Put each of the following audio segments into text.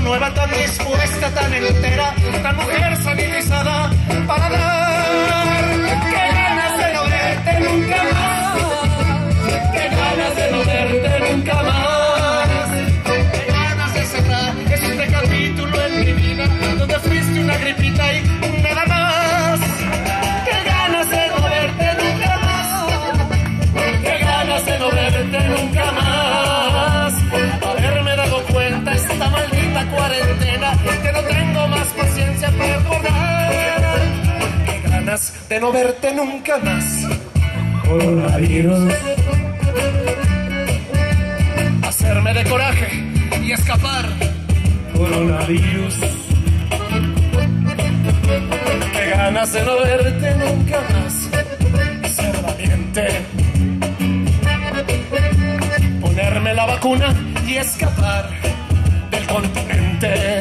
nueva, tan dispuesta, tan entera, tan mujer sanitizada para dar. ¡Qué ganas de no verte nunca más! ¡Qué ganas de no verte nunca más! ¡Qué ganas de cerrar este capítulo en mi vida donde fuiste una gripita y nada más! ¡Qué ganas de no verte nunca más! ¡Qué ganas de no verte nunca más! Haberme dado cuenta esta maldita cuarentena que no tengo más paciencia para recordar. ¡Qué ganas de no verte nunca más! Coronavirus. Hacerme de coraje y escapar. Coronavirus. Qué ganas de no verte nunca más. Ser valiente. Ponerme la vacuna y escapar del continente.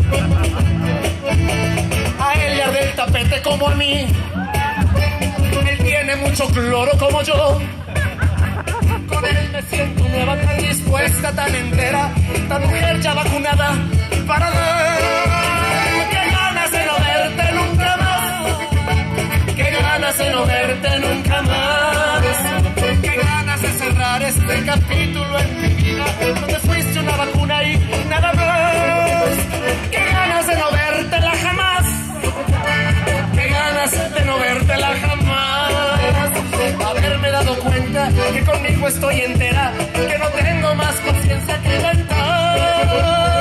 A él le arde el tapete como a mí. Él tiene mucho cloro como yo. Con él me siento nueva, tan dispuesta, tan entera, tan mujer ya vacunada para dar. ¡Qué ganas de no verte nunca más! ¡Qué ganas de no verte nunca más! ¡Qué ganas de cerrar este capítulo en mi vida donde fuiste una vacuna y nada más! ¡Qué ganas de no vértela jamás! ¡Qué ganas de no vértela jamás! Haberme dado cuenta que conmigo estoy entera, que no tengo más paciencia que inventar.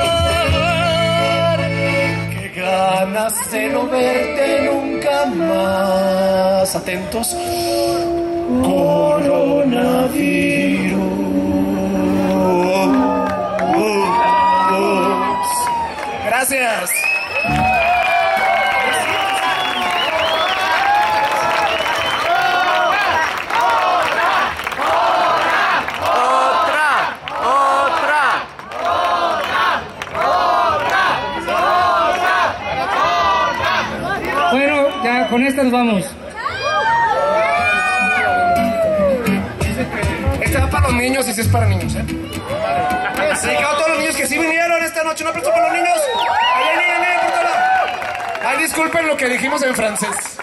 ¡Qué ganas de no verte nunca más! Atentos. Coronavirus. Gracias. Bueno, ya con estas vamos. Este va para los niños y si es para niños, ¿eh? Dedicado a todos los niños que sí vinieron esta noche. Un aplauso para los niños. Ahí, por todo lado. Ay, disculpen lo que dijimos en francés.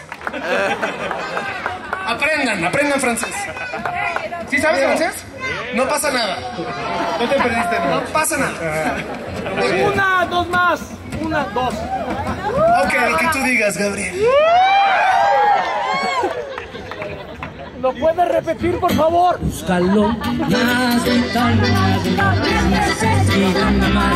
Aprendan francés. ¿Sí sabes francés? No pasa nada. No te perdiste, ¿no? No pasa nada. Una, dos más. Una, dos. Ok, lo que tú digas, Gabriel. ¿Lo puedes repetir, por favor? Búscalo más vital, más necesitan amar.